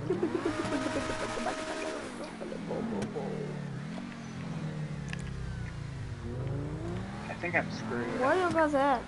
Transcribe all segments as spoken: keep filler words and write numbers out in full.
I think I'm screwed. Where you guys at?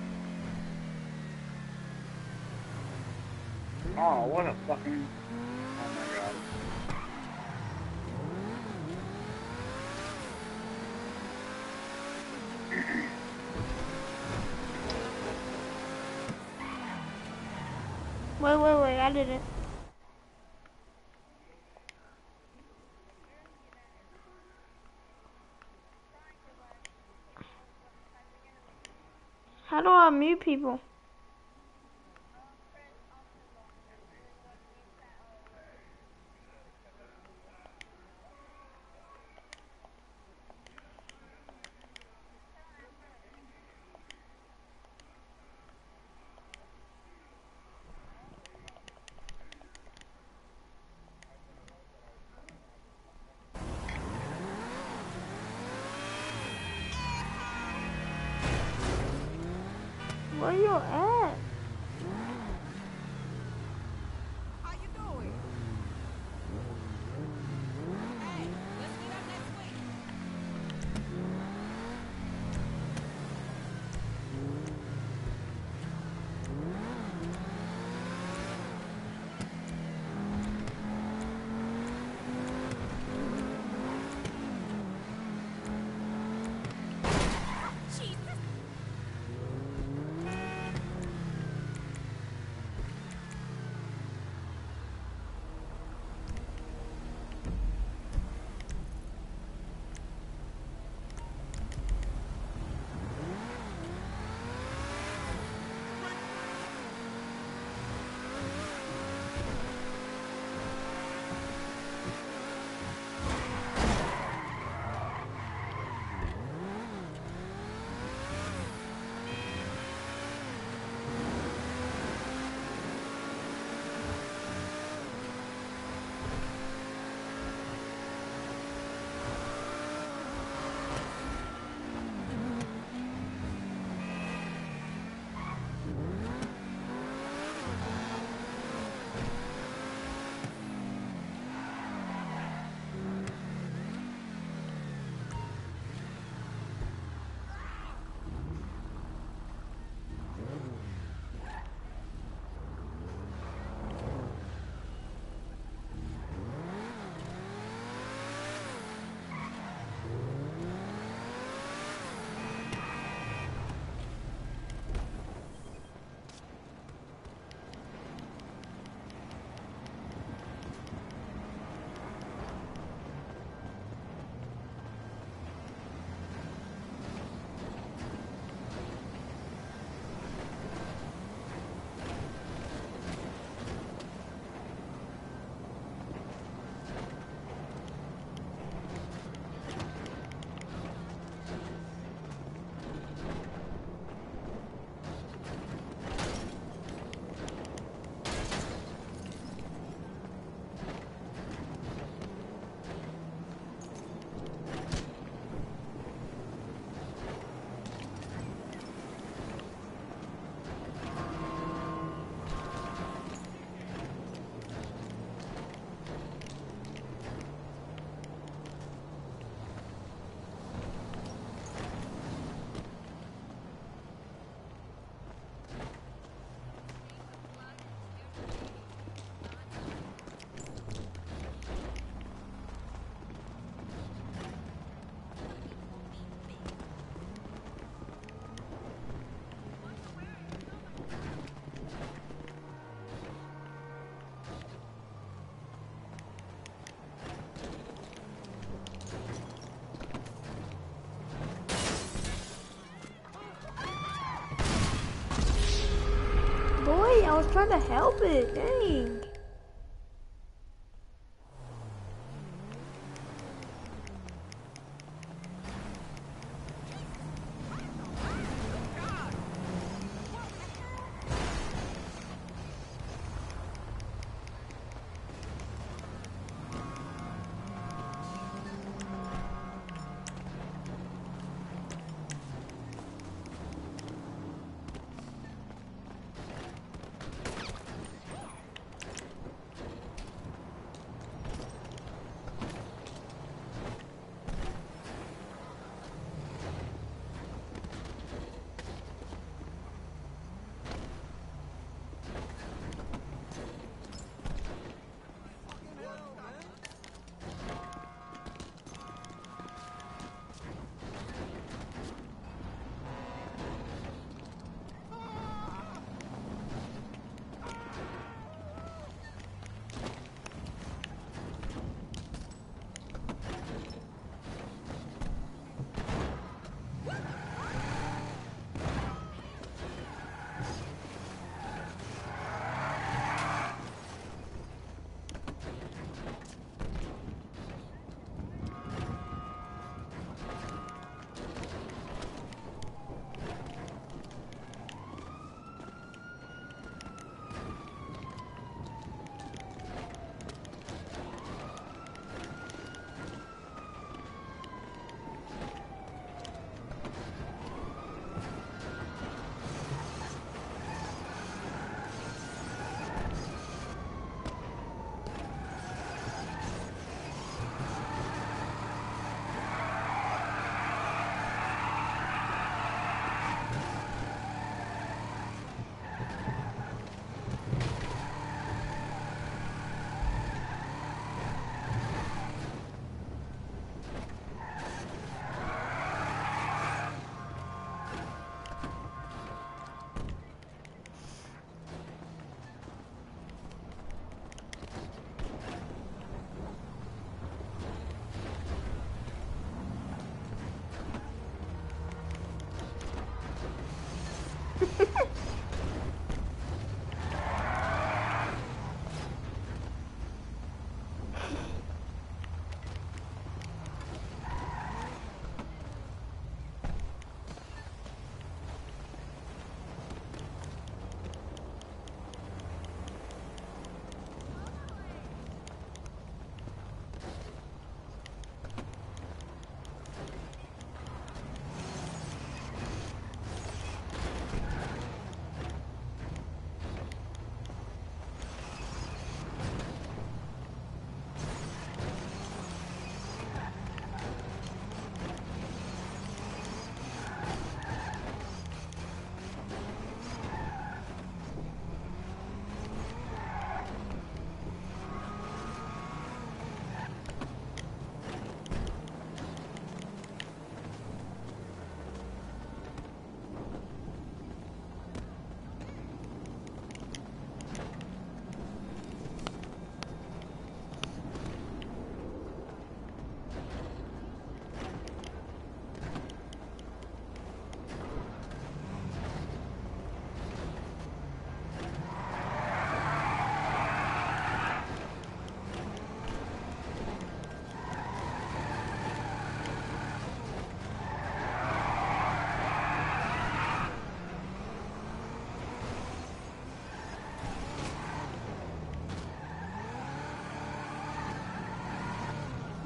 Oh, what a fucking... Oh my god. Wait, wait, wait, I didn't. How do I mute people? Where you at? How you doing? Hey, let's meet up next week. Jesus. Boy, I was trying to help it. Dang.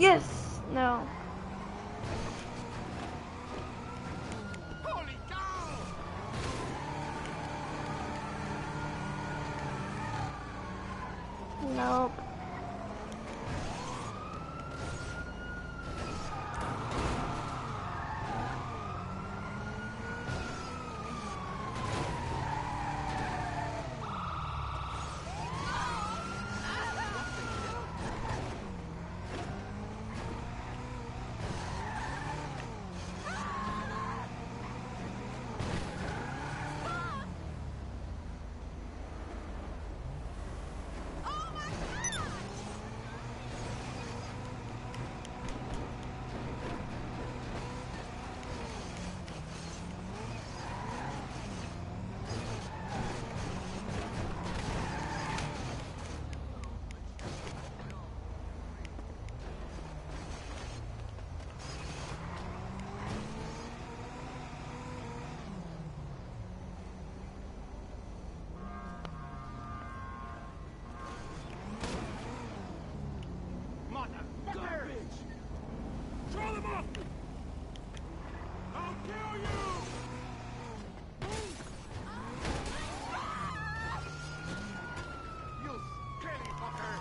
Yes. No. Holy cow! Nope. Garbage! Throw them off! I'll kill you! You skelly fucker!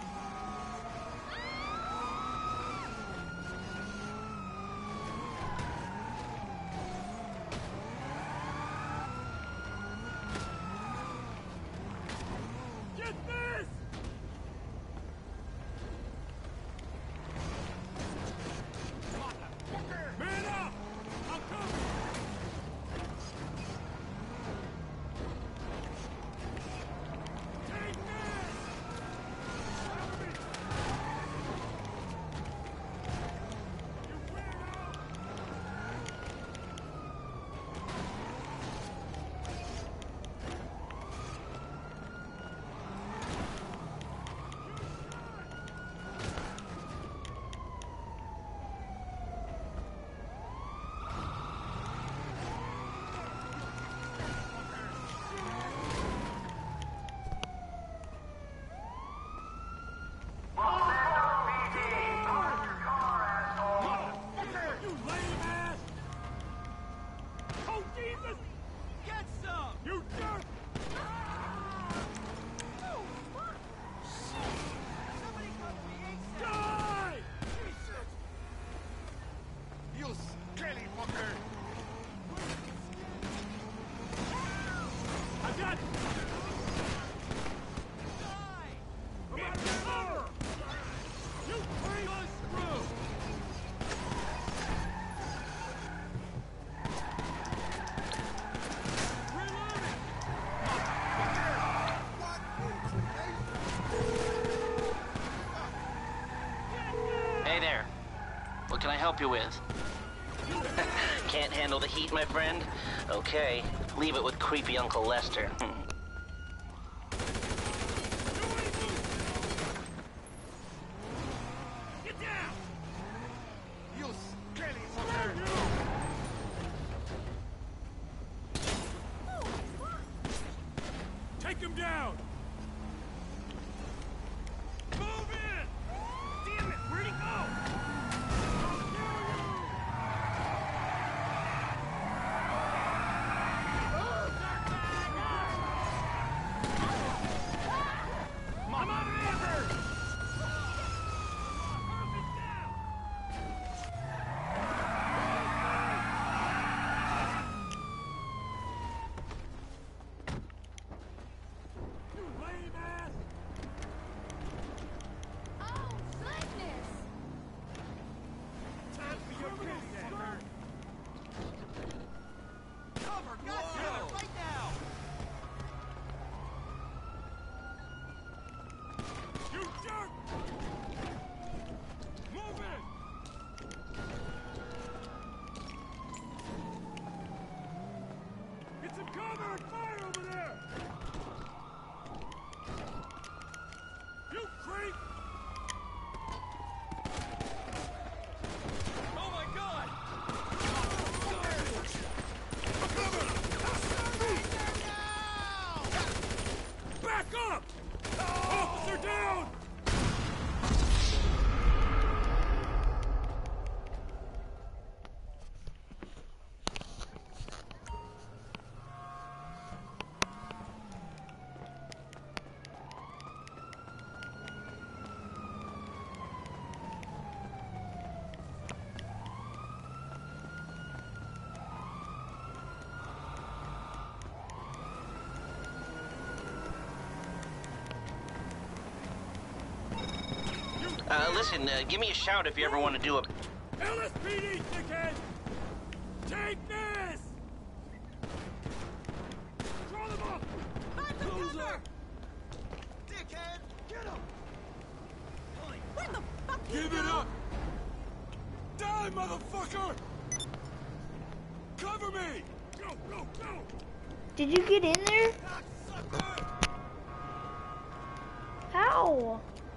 Get this! Man up! I'll come! Take this! Cover me! You weirdo! You lame ass! Oh, Jesus! Get some! You jerk! Somebody come to me ASAP! Die! Jesus! You skelly fucker! I got it! Die! Get cover! You bring us through! Reloading! Hey there. What can I help you with? Can't handle the heat, my friend? Okay, leave it with creepy Uncle Lester. Get down! You skelly fucker! Take him down! Move in! Damn it, where'd he go? I'm out of ammo! Perfect down! You lame ass! Oh, goodness! Time for your kitty hammer! Cover, goddamn it, right now! You jerk! Move in! Get some cover and fire over there! You creep! Oh my god! Back up! Officer down! Uh, listen, uh, give me a shout if you ever want to do a... L S P D, dickhead! Take this! Draw them up! Find the cover! Dickhead! Get him! Where the fuck you Give it up! Die, motherfucker! Cover me! Go, go, go! Did you get in there? Cocksucker! How?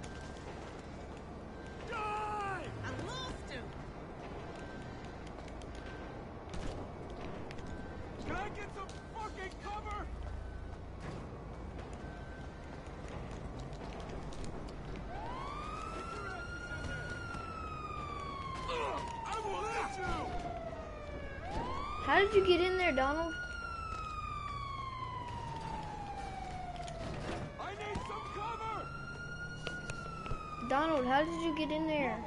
Die! I lost him! Can I get some fucking cover? Ugh, I will hit you! How did you get in there, Donald? I need some cover! Donald, how did you get in there?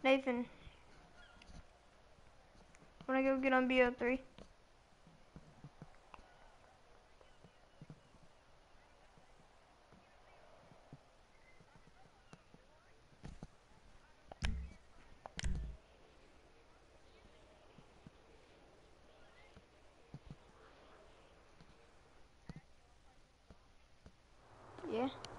Nathan. Wanna go get on B O three? Yeah.